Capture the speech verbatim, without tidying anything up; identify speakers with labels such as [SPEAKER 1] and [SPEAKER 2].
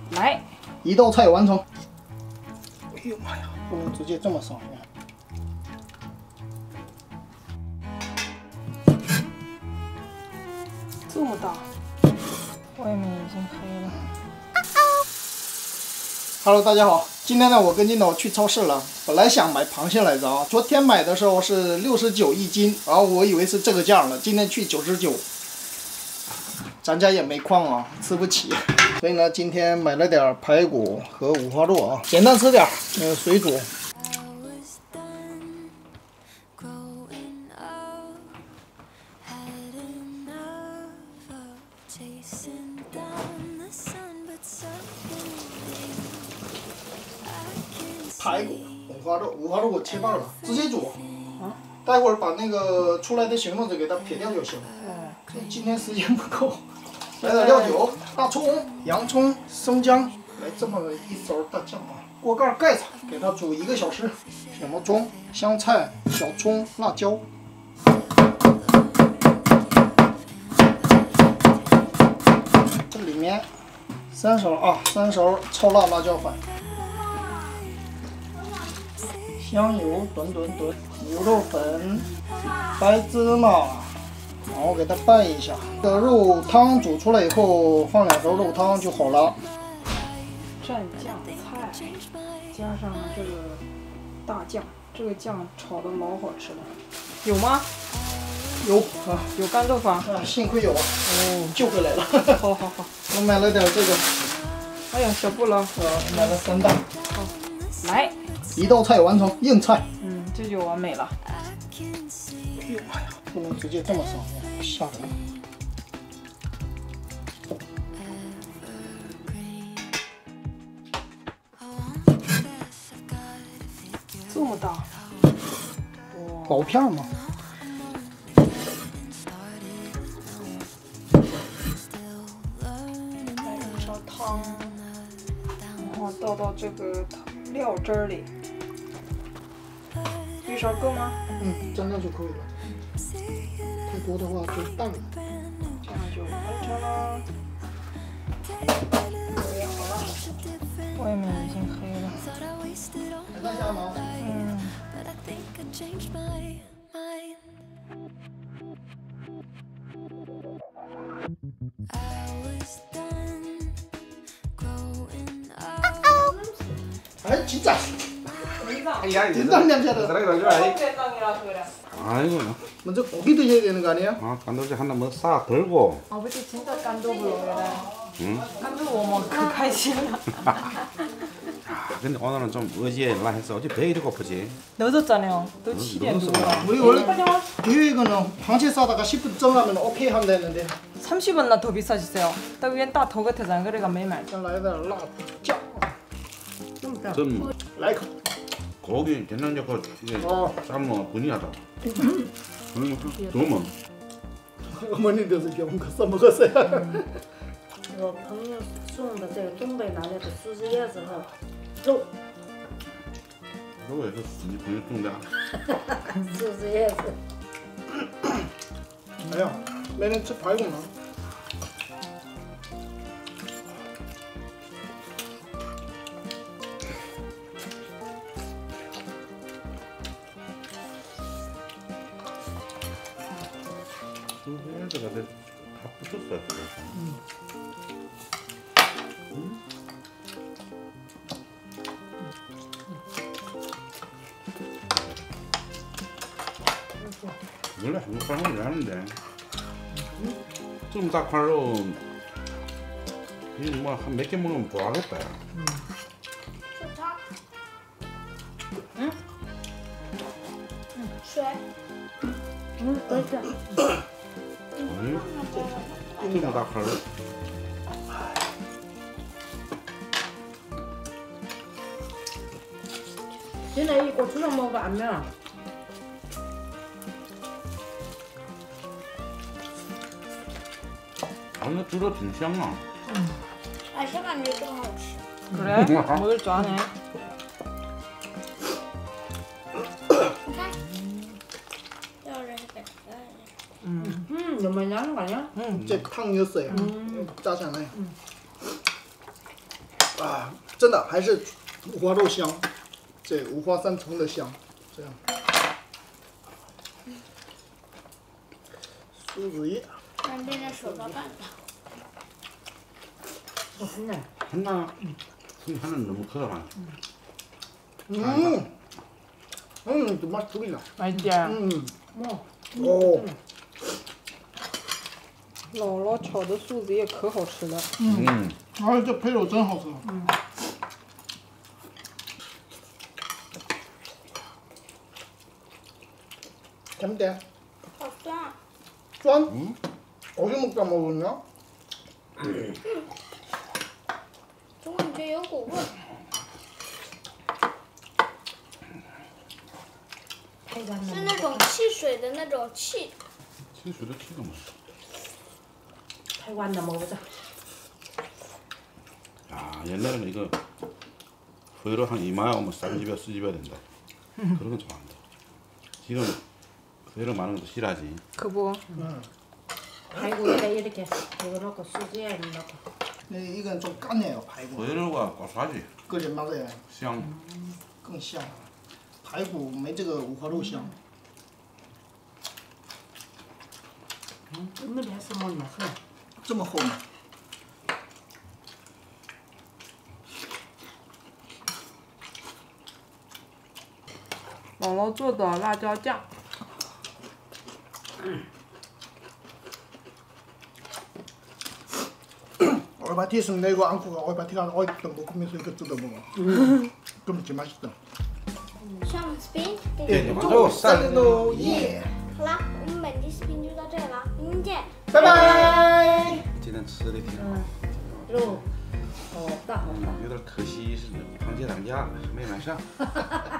[SPEAKER 1] 来，
[SPEAKER 2] 一道菜完成。哎呦妈呀，不能直接这么上呀！
[SPEAKER 1] 这么大，外面已经黑了。
[SPEAKER 2] Hello， 大家好，今天呢，我跟金导去超市了。本来想买螃蟹来着啊，昨天买的时候是六十九一斤，然后我以为是这个价了，今天去九十九。咱家也没矿啊，吃不起，所以呢，今天买了点排骨和五花肉啊，简单吃点，嗯，水煮。排骨、五花肉，五花肉我切半了，直接煮。啊，待会儿把那个出来的形状子给它撇掉就行了。嗯，今天时间不够。来点料酒，大葱、洋葱、生姜，来这么一勺大酱啊！锅盖盖上，给它煮一个小时。小毛葱、香菜、小葱、辣椒。这里面三勺啊，三勺超辣辣椒粉。香油炖炖炖，牛肉粉，白芝麻。然后给它拌一下，这个肉汤煮出来以后，放两勺肉汤就好了。
[SPEAKER 1] 蘸酱菜，加上这个大酱，这个酱炒的老好吃了。有吗？
[SPEAKER 2] 有啊，
[SPEAKER 1] 有干豆腐啊？
[SPEAKER 2] 啊，幸亏有啊，哦，救回来了。
[SPEAKER 1] 好好好，
[SPEAKER 2] 我买了点这个。
[SPEAKER 1] 哎呀，小布了。
[SPEAKER 2] 呃，买了三袋。
[SPEAKER 1] 好，来，
[SPEAKER 2] 一道菜完成，硬菜。
[SPEAKER 1] 嗯，这就完美了。
[SPEAKER 2] 哎呦妈呀，不能直接这么上，吓人。
[SPEAKER 1] 这么大，
[SPEAKER 2] 薄片吗？
[SPEAKER 1] 来一勺汤，然后倒到这个料汁儿里。一勺够吗？
[SPEAKER 2] 嗯，这样就可以了。太多的话就淡了。
[SPEAKER 1] 这样就完成了。也好了，外面已经黑了。
[SPEAKER 2] 还在下吗？
[SPEAKER 1] 嗯。
[SPEAKER 2] 哎，진짜。
[SPEAKER 3] 긴장
[SPEAKER 2] 냄새도.
[SPEAKER 3] 아이고.
[SPEAKER 2] 먼저 고기 드셔야 되는 거 아니에요?
[SPEAKER 3] 아, 깐도지 하나 뭐 싹 들고.
[SPEAKER 1] 아버지 진짜 깐도블로래.
[SPEAKER 3] 응?
[SPEAKER 1] 깐도我可开心了.
[SPEAKER 3] 아, 근데 오늘은 좀 의지해라 했어. 어제 배일이 고프지.
[SPEAKER 1] 늦었잖아요. 또七点多了.
[SPEAKER 2] 우리 원래 계획은螃蟹싸다가 십 분 정하면 오케이 하면 되는데.
[SPEAKER 1] 삼십 원나 더 비싸지세요. 到原大头个特咱 그래가 没买.
[SPEAKER 2] 先来点辣酱.
[SPEAKER 3] 좀
[SPEAKER 2] 来一口.
[SPEAKER 3] 고기 된장젓고 이게
[SPEAKER 2] 어.
[SPEAKER 3] 삶으면 분이하다. 응, 좋으면.
[SPEAKER 2] 어머니들도 좋은 거 써먹었어요.
[SPEAKER 4] 我朋友送的这个东北拿来的柿子叶子和肉，
[SPEAKER 3] 이거 해서 니朋友送的.
[SPEAKER 4] 柿子叶子。
[SPEAKER 2] 哎呀，没人吃排骨呢。
[SPEAKER 3] 소세지가 다 붙었어요. 음. 음? 원래 한국발 먹으려 하는데 좀 닭발로 뭐한 몇 개 먹으면 좋아하겠다.
[SPEAKER 1] 응?
[SPEAKER 4] 응, 水。嗯，可以。
[SPEAKER 3] 응? 좀 닭발로.
[SPEAKER 4] 얘네 이 고추장 먹어도 안 매워.
[SPEAKER 3] 아니 주로 진시향나.
[SPEAKER 4] 응. 아, 시간 이거 좀好吃.
[SPEAKER 1] 그래? 먹을 줄 아네.
[SPEAKER 4] 음, 음, 너무 많이 하는 거 아니야?
[SPEAKER 1] 응.
[SPEAKER 2] 이제 탕 넣었어요.
[SPEAKER 1] 음.
[SPEAKER 2] 짜잖아요.
[SPEAKER 1] 음.
[SPEAKER 2] 啊，真的还是五花肉香，这五花三层的香，这样。苏子叶，
[SPEAKER 5] 让变成手抓饭了。
[SPEAKER 4] 맛있네.
[SPEAKER 3] 하나, 손 하나는 너무 커.
[SPEAKER 2] 음, 음, 또 맛 죽이다.
[SPEAKER 1] 맛있지?
[SPEAKER 2] 음,
[SPEAKER 4] 뭐,
[SPEAKER 2] 오,
[SPEAKER 1] 姥姥炒的素子叶可好吃了。
[SPEAKER 3] 음.
[SPEAKER 2] 啊，这配肉真好吃。嗯，甜不甜？
[SPEAKER 5] 好酸啊！
[SPEAKER 2] 酸？嗯， 어디 먹다 먹었냐?
[SPEAKER 5] 中文觉有股味。 是那种汽水的那种气。
[SPEAKER 3] 汽水도 키가 뭐.
[SPEAKER 4] 태국 한나 먹어보자.
[SPEAKER 3] 아 옛날에는 이거 회로 한 이마에 오면 싼 집이야 수집해야 된다. 그런 건 좋아한다. 지금 회로 많은 것도 싫어하지.
[SPEAKER 1] 그거.
[SPEAKER 4] 排骨에다 이렇게 이거 넣고 수지에 넣고.
[SPEAKER 2] 네, 이건 좀 까네요,排骨.
[SPEAKER 3] 회로가 고소하지.
[SPEAKER 2] 个人맛에
[SPEAKER 3] 香.
[SPEAKER 2] 更香，排骨没这个五花肉香。
[SPEAKER 4] 오늘 했으면 맛있어.
[SPEAKER 2] 这么厚吗？
[SPEAKER 1] 姥姥做的辣椒酱。
[SPEAKER 2] 얼바티 있으면 내고 안고가 얼바티가 어있던 먹으면서 이거 뜯어 먹어. 그럼 진짜 맛있다.
[SPEAKER 5] 需要我们 spin？
[SPEAKER 3] 对，马上三
[SPEAKER 2] 도 예.
[SPEAKER 5] 好啦，我们本期视频就到这里了，明天见。
[SPEAKER 2] 拜拜。
[SPEAKER 3] 今天吃的挺好。
[SPEAKER 4] 이러고 어, 없다 없다.
[SPEAKER 3] 有点可惜是螃蟹涨价了，没买上。